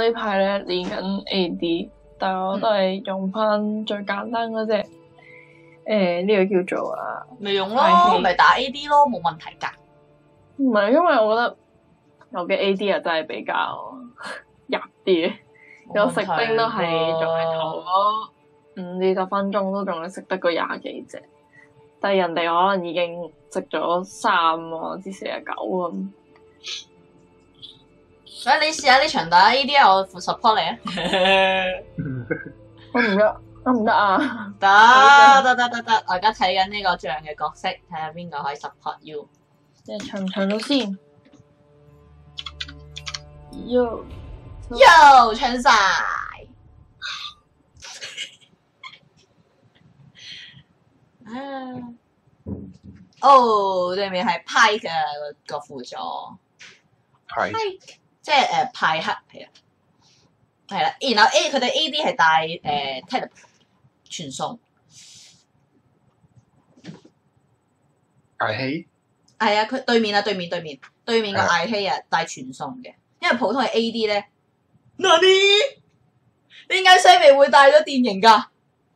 呢排咧練緊 AD， 但係我都係用翻最簡單嗰隻呢個叫做咪用咯，咪打 AD 咯，冇問題㗎。 唔係，因為我覺得我嘅 AD 啊真係比較入啲，有食兵都係仲係頭嗰5至10分鐘都仲係食得個20幾隻，但係人哋可能已經食咗3至49咁。 你試下呢場打 AD 啊，我 support 你啊！ 我唔得，得唔得啊？ 得，我而家睇緊呢個象嘅角色，睇下邊個可以 support you。 你唱唔唱到先？Yo， 唱晒。哦，對面係 Pike 個輔助。Pike。即係派克係啊，係啦，然後佢哋 AD 係帶teleport 傳送， 艾希係啊，佢對面個艾希啊帶傳送嘅，因為普通嘅 AD 咧，嗱你點解西微會帶咗電刑㗎？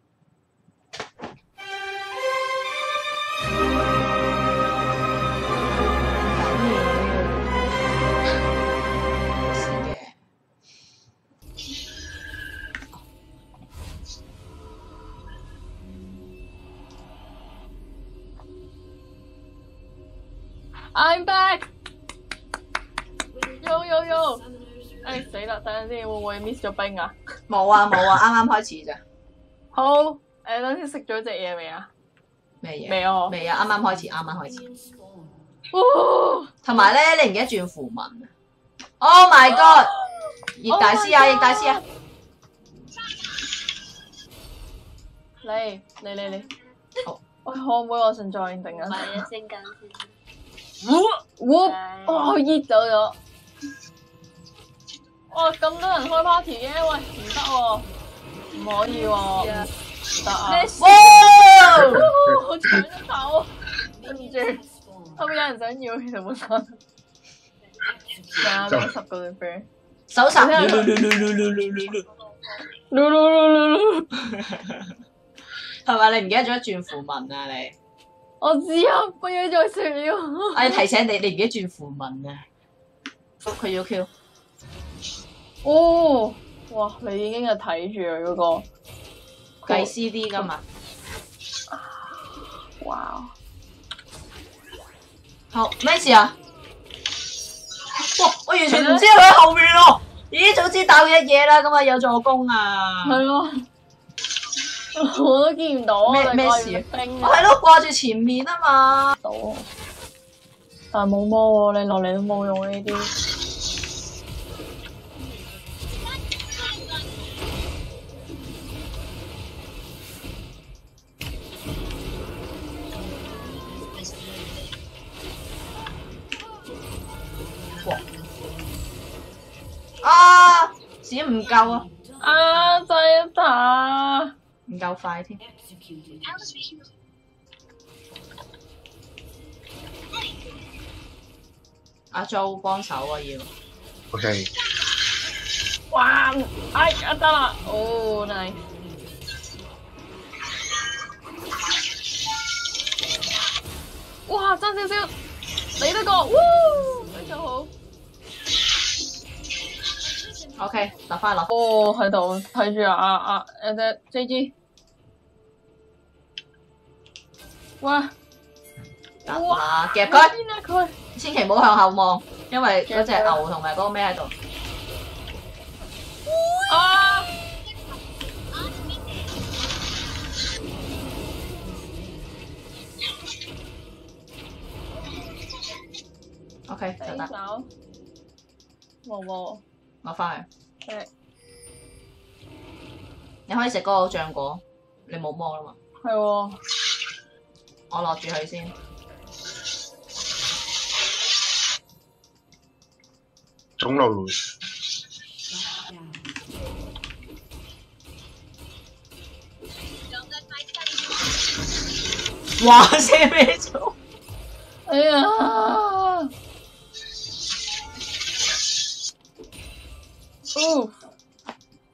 I'm back！ Yo！ 哎死啦！等陣先，會唔會 miss 咗兵啊？ 冇啊，啱啱開始咋。 好，等先食咗隻嘢未啊？ 咩嘢？ 未啊！ 未啊！啱啱開始。同哇！ 埋咧，你唔記得轉符文啊 ！Oh my god！ 葉大師啊！ 嚟！ 好， 喂，可唔可以我想再定啊？ 買咗先間先。 哇！熱走咗。哇！咁多人開 party 嘅，喂，唔得喎，唔可以喎，唔得啊！哇！我搶咗頭，對唔住，後面有人想要，其實冇得。咩啊？俾10個對 friend。 手殺。係咪你唔記得咗轉符文啊？你？ 我知啊，不要再說了。 我要提醒你，你唔記得轉符文啊！佢要 Q。 哦，哇！你已經係睇住佢嗰個計 CD 㗎嘛？ 哇！ 好咩事啊？哇！我完全唔知佢喺後面咯。咦，早知打佢一嘢啦，咁啊有助攻啊！ 係咯。我都見唔到咩事？ 冰係咯，掛住前面啊嘛。 到，但係冇魔喎，你落嚟都冇用呢啲。 啊！時間唔夠啊！ 啊！再一打。 唔夠快添。阿 Jo 幫手啊要。 OK。 哇！哎呀得啦，哦 nice。哇！爭少少，你得個，非常好。 OK， 打翻落。 哦，喺度睇住有隻 JG。哇！ 得啦，夾佢， 邊啊佢？ 千祈唔好向後望，因為嗰隻牛同埋嗰個咩喺度。 啊！ OK， 就得。 冇。 我翻去。 Okay. 你可以食嗰個醬果，你冇魔啦嘛。 係喎。 我落住佢先。 中路。 哇！射咩咗？ 哎呀！哦，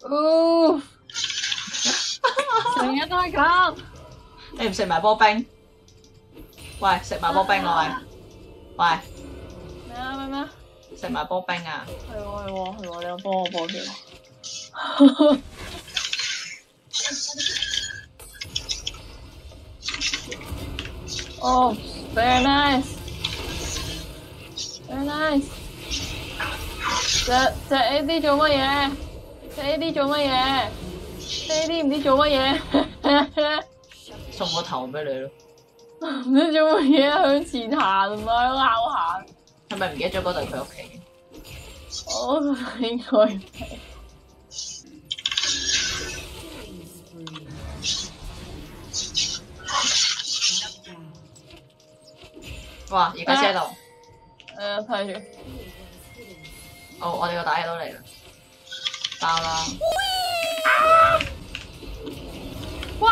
成日都係咁。 你唔食埋波冰？喂，食埋波冰啊！喂， 咩？ 食埋波冰啊！ 係喎，你有幫我播條。Oh, very nice. Very nice. 隻 AD 做乜嘢？隻 AD 做乜嘢？隻 AD 唔知做乜嘢。 送個頭俾你咯。 唔知做乜嘢向前行，唔係向後行。 係咪唔記得咗嗰度佢屋企？ 我覺得應該係。 哇！而家先喺度。 睇住。 哦，我哋個打野都嚟啦，爆啦！ 喂！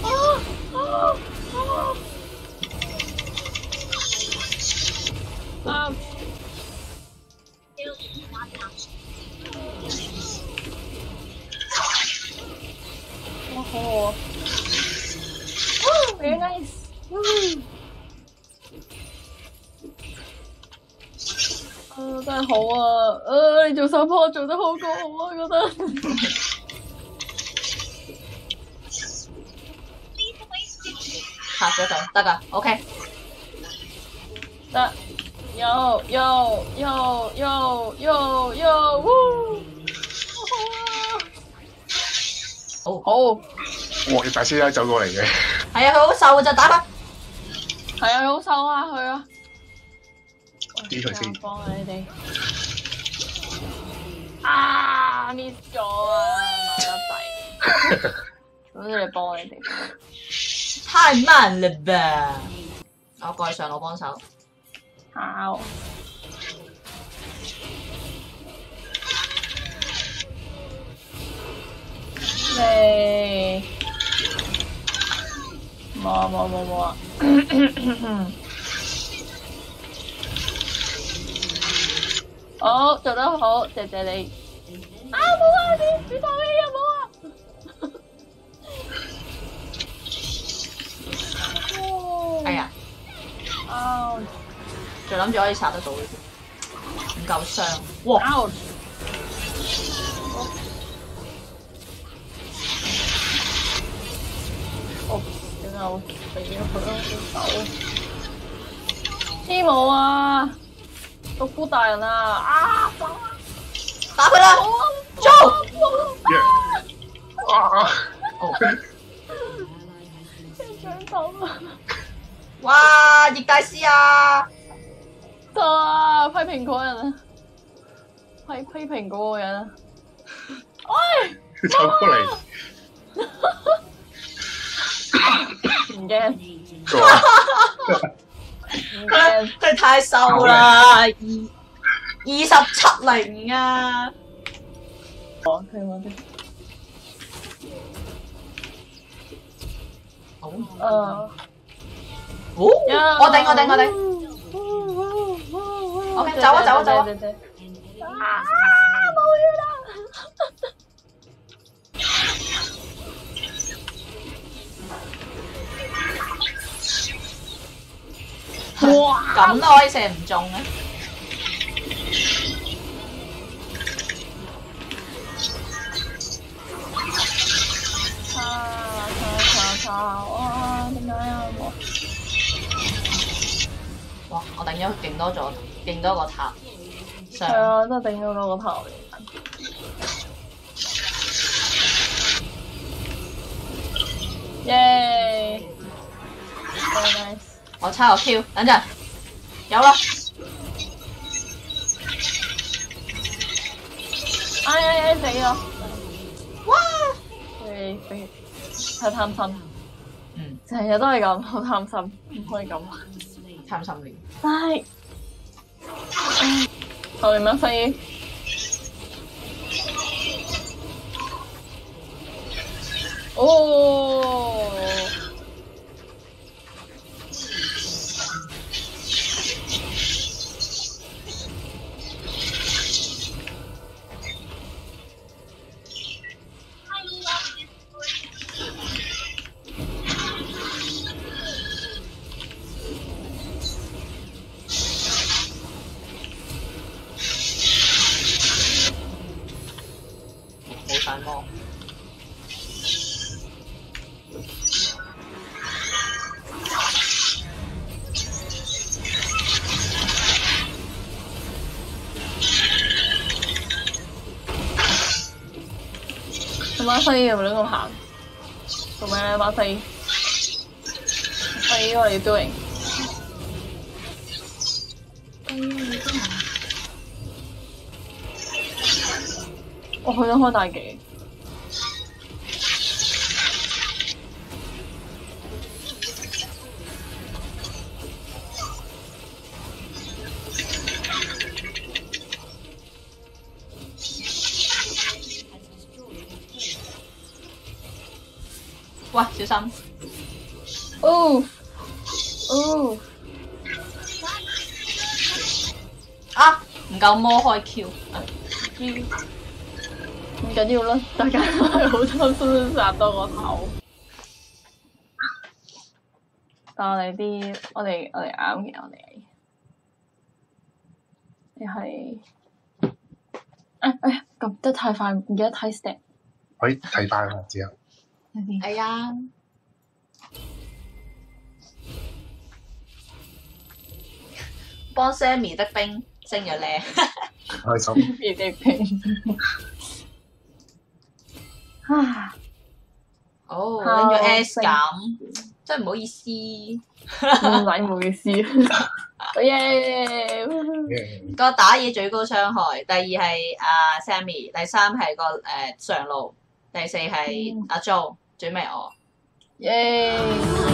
哇！好啊！Very nice。真係好啊！你做support做得好過我啊，覺得。 嚇咗佢，得㗎 ，OK。 得，有，好。 哇！大師奶走過嚟嘅。 係啊，佢好瘦咋，打佢。 係啊，佢好瘦啊，佢啊。 啲佢先。 幫你哋。啊 ！miss 咗啊，麻得滯。咁你幫你哋。 太慢了吧！我過去上路幫手。 好。嚟。冇啊！好，做得好，謝謝你。啊，冇啊，你投氣啊，冇啊！ 哎呀，仲諗住可以殺得到呢啲，唔夠傷。哇！ 點解我俾咗佢咯？手冇啊！獨孤大人啊！ 打佢啦！做！ 想講啊！ 哇！葉大師啊！ 得啊！批評嗰人啊！批評嗰個人啊！喂！ 走過嚟。 唔驚。 佢太瘦啦，27.0啊！ 我聽我啲。 好。我頂。OK， 走啊！ 冇嘢啦！哇！ 咁都可以射唔中嘅？ 哇！點解啊？ 哇！我頂咗勁多個塔。 係啊，真係頂咗多個塔。耶！ Very nice。 我抄個 Q， 等陣，有啦。 哎死咗！ 哇！ 俾太貪心。成日都係咁，好貪心，唔可以咁。 貪心亂。 唉。後面乜飛？哦。 馬西有冇亂咁行？做咩咧，馬西？What are you doing？ 我去咗開大技。 喂，小心！ 哦哦啊，唔夠魔開 Q。 唔緊要啦，大家都係好擔心殺到個頭。但我哋啲，我哋啱嘅，我哋你係撳得太快，唔記得睇 step。 可以睇翻啦，之後。 係啊。幫 Sammy 的兵升咗咧。 開心。 Sammy 的兵。啊！ 哦，拎咗 S 減，真係唔好意思。 唔好意思。耶！ 個打野最高傷害，第二係阿 Sammy，第三係個上路，第四係阿 Jo，最尾我。 耶！